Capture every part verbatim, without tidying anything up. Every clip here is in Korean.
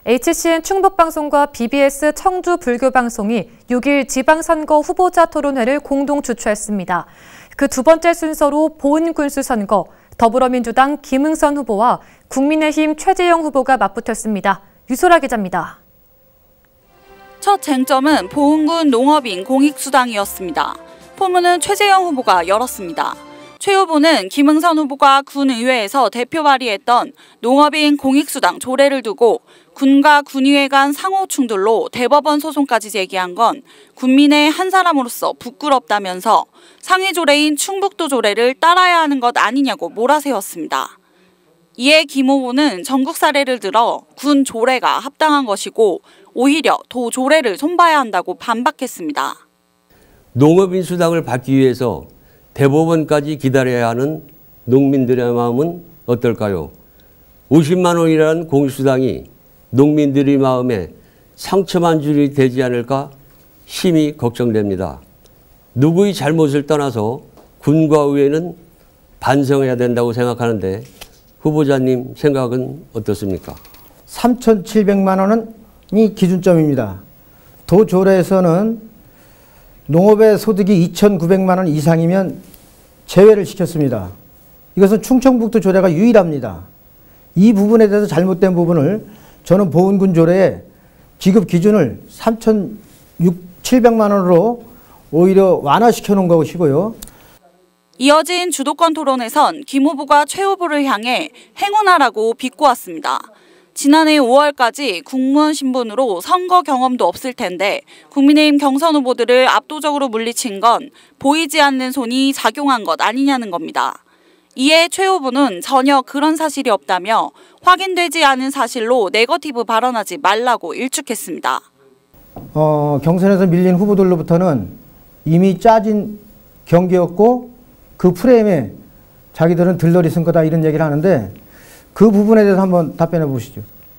에이치씨엔 충북방송과 비비에스 청주불교방송이 육 일 지방선거 후보자 토론회를 공동 주최했습니다. 그 두 번째 순서로 보은군수선거, 더불어민주당 김응선 후보와 국민의힘 최재형 후보가 맞붙었습니다. 유소라 기자입니다. 첫 쟁점은 보은군 농업인 공익수당이었습니다. 포문은 최재형 후보가 열었습니다. 최 후보는 김응선 후보가 군의회에서 대표 발의했던 농업인 공익수당 조례를 두고 군과 군의회 간 상호 충돌로 대법원 소송까지 제기한 건 군민의 한 사람으로서 부끄럽다면서 상위 조례인 충북도 조례를 따라야 하는 것 아니냐고 몰아세웠습니다. 이에 김 후보는 전국 사례를 들어 군 조례가 합당한 것이고 오히려 도 조례를 손봐야 한다고 반박했습니다. 농업인 수당을 받기 위해서 대법원까지 기다려야 하는 농민들의 마음은 어떨까요? 오십만 원이라는 공수당이 농민들의 마음에 상처만 줄이 되지 않을까 심히 걱정됩니다. 누구의 잘못을 떠나서 군과 의회는 반성해야 된다고 생각하는데 후보자님 생각은 어떻습니까? 삼천칠백만 원이 기준점입니다. 도조례에서는 농업의 소득이 이천구백만 원 이상이면 제외를 시켰습니다. 이것은 충청북도 조례가 유일합니다. 이 부분에 대해서 잘못된 부분을 저는 보은군 조례에 지급 기준을 삼천칠백만 원으로 오히려 완화시켜 놓은 것이고요. 이어진 주도권 토론에선 김 후보가 최 후보를 향해 행운하라고 비꼬았습니다. 지난해 오월까지 국무원 신분으로 선거 경험도 없을 텐데 국민의힘 경선 후보들을 압도적으로 물리친 건 보이지 않는 손이 작용한 것 아니냐는 겁니다. 이에 최 후보는 전혀 그런 사실이 없다며 확인되지 않은 사실로 네거티브 발언하지 말라고 일축했습니다. 어, 경선에서 밀린 후보들로부터는 이미 짜진 경기였고 그 프레임에 자기들은 들러리 쓴 거다 이런 얘기를 하는데 그 부분에 대해서 한번 답변해 보시죠.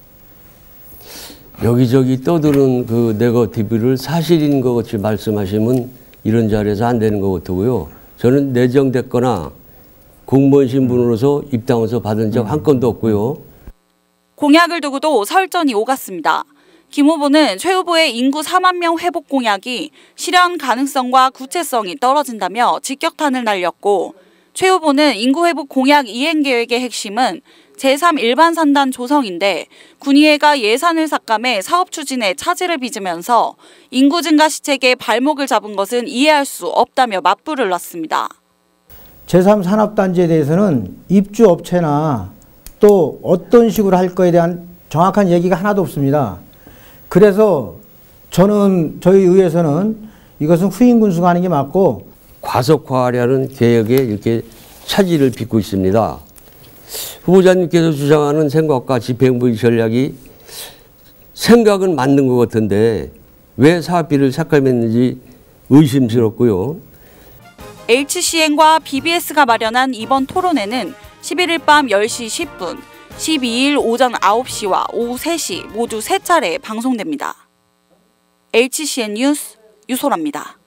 여기저기 떠드는 그 네거티브를 사실인 것 같이 말씀하시면 이런 자리에서 안 되는 것 같고요. 저는 내정됐거나 공무원 신분으로서 입당해서 받은 적 한 건도 없고요. 공약을 두고도 설전이 오갔습니다. 김 후보는 최 후보의 인구 사만 명 회복 공약이 실현 가능성과 구체성이 떨어진다며 직격탄을 날렸고 최 후보는 인구 회복 공약 이행 계획의 핵심은 제삼 일반 산단 조성인데 군의회가 예산을 삭감해 사업 추진에 차질을 빚으면서 인구 증가 시책에 발목을 잡은 것은 이해할 수 없다며 맞불을 놨습니다. 제삼 산업단지에 대해서는 입주업체나 또 어떤 식으로 할 거에 대한 정확한 얘기가 하나도 없습니다. 그래서 저는 저희 의회에서는 이것은 후임군수가 하는 게 맞고 과속화하려는 개혁에 이렇게 차질을 빚고 있습니다. 후보자님께서 주장하는 생각과 집행부의 전략이 생각은 맞는 것 같은데 왜 사업비를 삭감했는지 의심스럽고요. 에이치씨엔과 비비에스가 마련한 이번 토론회는 십일 일 밤 열 시 십 분, 십이 일 오전 아홉 시와 오후 세 시 모두 세 차례 방송됩니다. 에이치씨엔 뉴스 유소라입니다.